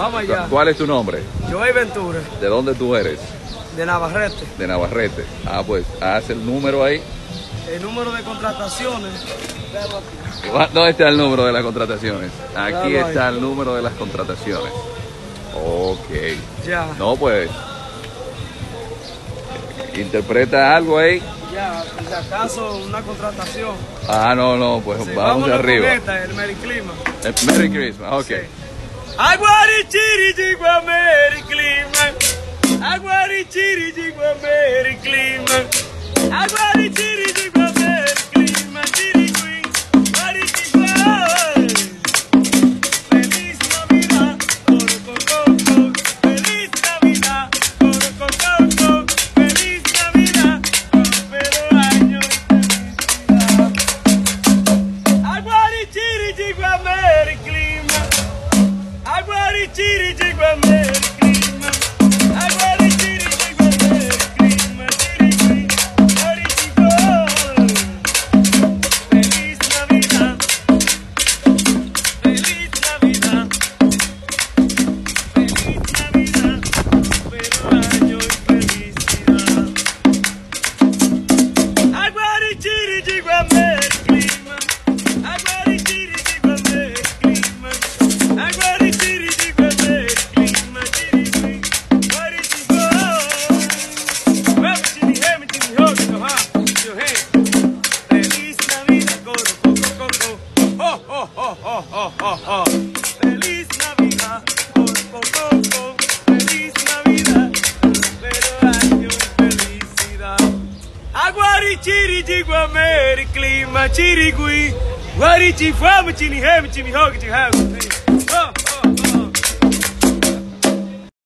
Vamos allá. ¿Cuál es tu nombre? Joey Ventura, ¿De dónde tú eres? de Navarrete. De Navarrete. Ah, pues haz el número ahí. El número de contrataciones. ¿Dónde está el número de las contrataciones? Aquí Claro, está ahí. el número de las contrataciones. Ok. Ya. No, pues. Interpreta algo ahí. Ya, si acaso una contratación. Ah, no, pues Sí, vamos vámonos arriba. con esta, el Merry Clima. Merry Christmas, ok. Sí. Aguarichirigua Merry Clima. Aguarichirigua Merry Clima. Aguarichirigua Merry Clima. Chirigui, guarichigua. Feliz Navidad, coro con coco. Feliz Navidad, coro con coco. Feliz Navidad, próspero año y felicidad. Aguarichirigua Merry Clima. Aguarichirigua Merry Clima. Aguarichirigua Merry Clima. Chirigui, guarichigua. Feliz Navidad. Feliz Navidad. Feliz Navidad. Próspero año y felicidad. Aguarichirigua Merry Clima. Aguarichirigua Merry Clima. Aguarichirigua Merry Clima. Chirigui, guarichigua. Vamos, chirigemi, chirijogi, toja, chioje. Feliz Navidad, coro, coco, coco. Ho, ho, ho, ho, ho, ho, ho. Feliz Navidad, coro, coco, coco. Feliz Navidad, próspero año y felicidad. Aguarichirigua Merry Clima. Chirigui, guarichifama, chirihemi, chirijogi, chihago.